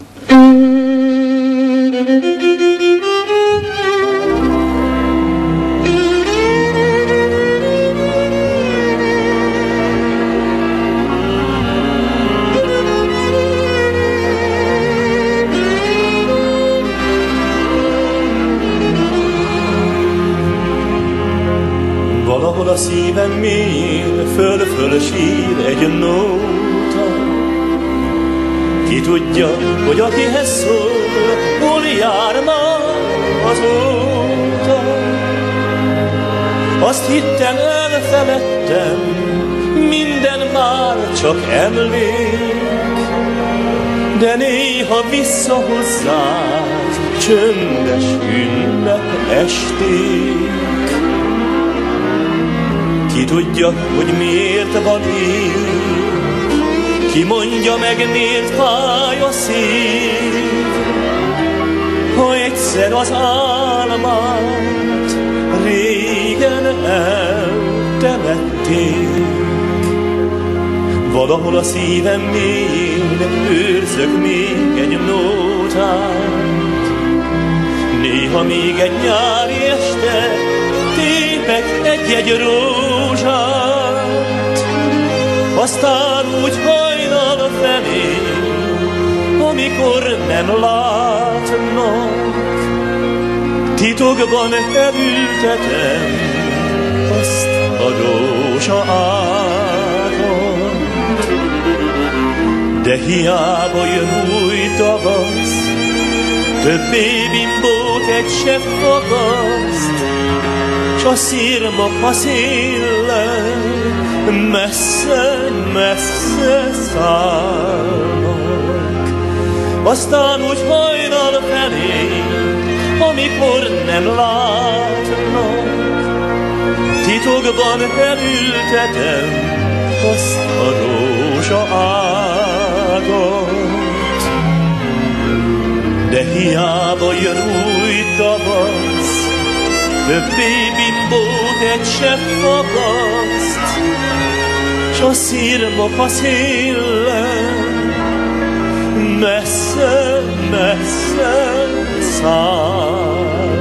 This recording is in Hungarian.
Valahol a szívem mélyén föl-föl sír egy nóta. Ki tudja, hogy akihez szól, hol jár már azóta. Azt hittem, elfeledtem, minden már csak emlék, de néha visszahozzád csöndes ünnep esték. Ki tudja, hogy miért van így, ki mondja meg, miért fáj a szív, ha egyszer az álmát régen eltemették. Valahol a szívem mélyén őrzök még egy nótát, néha még egy nyári este tépek egy-egy rózsát, aztán úgy hajnal felé, amikor nem látnak, titokban elültetem azt a rózsa ágat. De hiába jön új tavasz, többé bimbót egy se fakaszt, s a szirmok a széllel messze-messze szállnak. Aztán úgy hajnal felé, amikor nem látnak, titokban elültetem azt a rózsa ágat. De hiába jön új tavasz, többé bimbót egy se fakaszt, s a szirmok a széllel messze-messze száll.